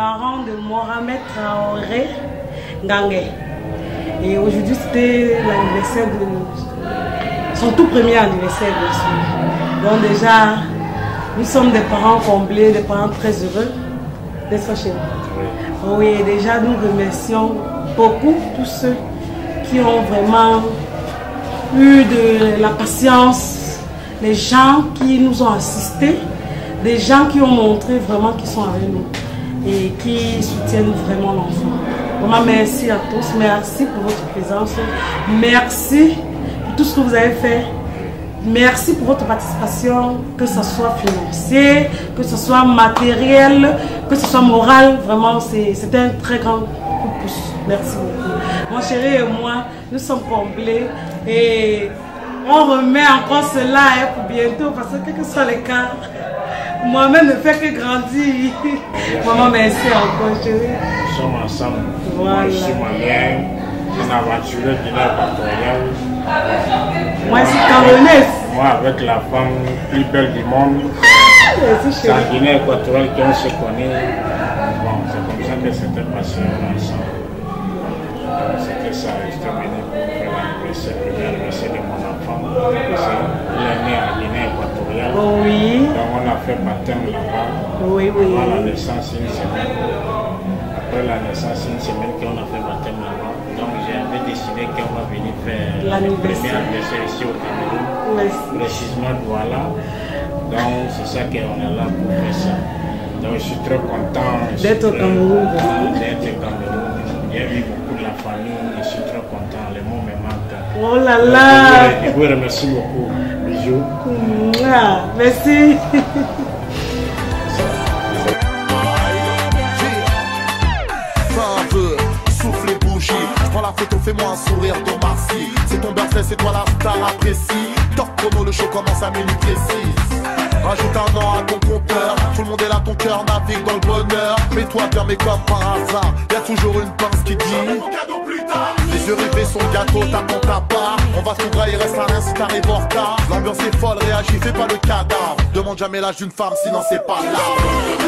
parents de Mohamed Traoré Ngangé. Et aujourd'hui, c'était l'anniversaire de son tout premier anniversaire, bien sûr. Donc déjà, nous sommes des parents comblés, des parents très heureux d'être chez nous. Oui, déjà, nous remercions beaucoup tous ceux qui ont vraiment eu de la patience, les gens qui nous ont assistés, des gens qui ont montré vraiment qu'ils sont avec nous et qui soutiennent vraiment l'enfant. Vraiment merci à tous, merci pour votre présence, merci pour tout ce que vous avez fait, merci pour votre participation, que ce soit financier, que ce soit matériel, que ce soit moral, vraiment c'est un très grand coup de pouce. Merci beaucoup. Mon chéri et moi, nous sommes complets et on remet encore cela pour bientôt parce que quel que soit les cas, moi-même ne fait que grandir. Maman, merci encore, chérie. Nous sommes ensemble. Voilà. Je suis malien, un aventureux Guinée-Équatoriale. Moi, je suis camerounaise. Moi, avec la femme plus belle du monde. Merci, C'est en Guinée-Équatoriale qu'on se connaît. Bon, c'est comme ça que c'était passé ensemble. C'était ça, j'étais venu pour faire l'anniversaire de mon enfant. Il est né en Guinée-Équatoriale. Oui. Donc on a fait baptême là-bas. Oui, oui. Avant la naissance, une semaine. Après la naissance, une semaine qu'on a fait baptême là-bas. Donc j'avais décidé qu'on va venir faire le premier anniversaire ici au Cameroun. Merci. Précisément Douala. Donc c'est ça qu'on est là pour faire ça. Donc je suis très content D'être au Cameroun. D'être au Cameroun. J'ai vu beaucoup de la famille, je suis très content. Les mots me manquent. Oh là là. Je vous remercie beaucoup. Bisous. Merci. Souffle les bougies, je prends la photo, fais-moi un sourire d'Omarcy. C'est ton birthday, c'est toi la star, apprécie. Top chrono, le show commence à minuit précis. Rajoute un an à ton compteur, tout le monde est là, ton cœur navigue dans le bonheur. Mets-toi bien, mais comme par hasard, y'a toujours une pince qui dit mon cadeau plus tard. Les yeux rivés sur le gâteau, t'attends ta part. On va s'ouvrir, il reste rien si t'arrives en retard. L'ambiance est folle, réagis, fais pas le cadavre. Demande jamais l'âge d'une femme, sinon c'est pas là.